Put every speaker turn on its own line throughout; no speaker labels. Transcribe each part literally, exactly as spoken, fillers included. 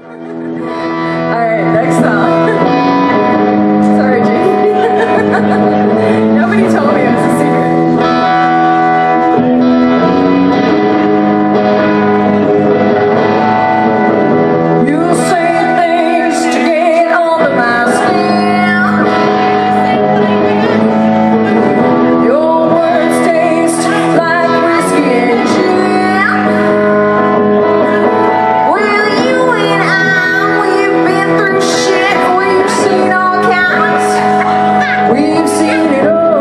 Alright, next song. Sorry, Jake. Nobody told me it was a secret. You say things to get under my skin. Your words taste like whiskey and gin. Well, you and I, we've been through shit. We've seen all kinds. We've seen it all.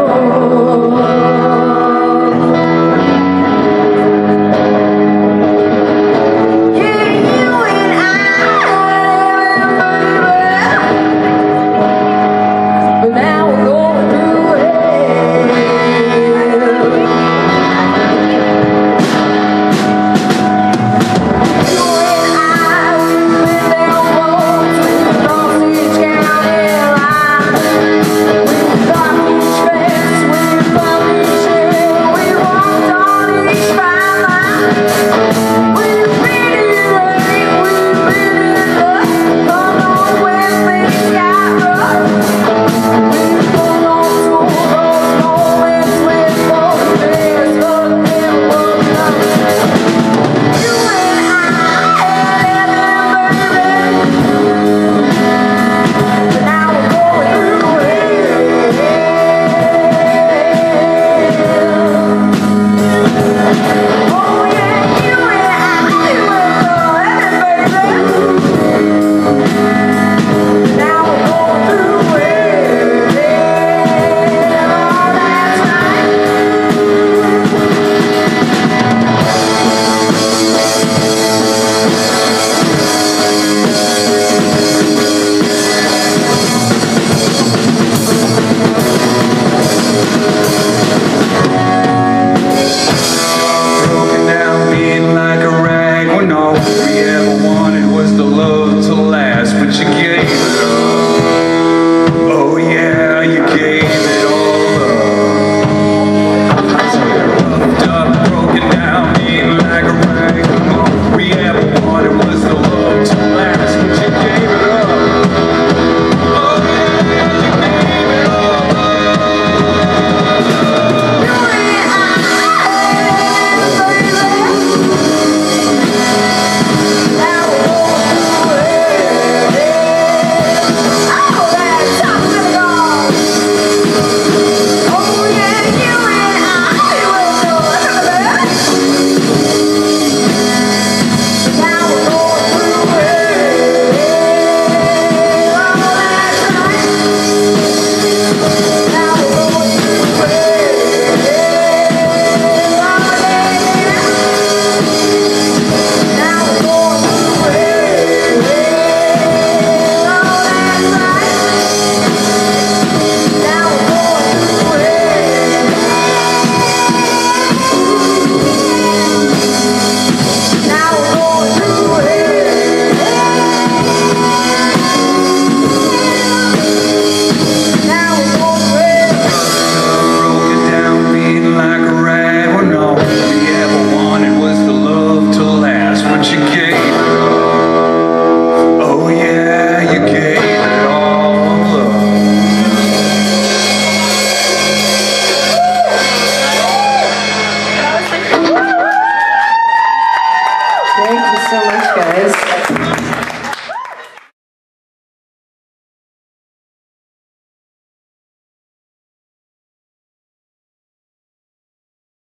Thank you so much, guys.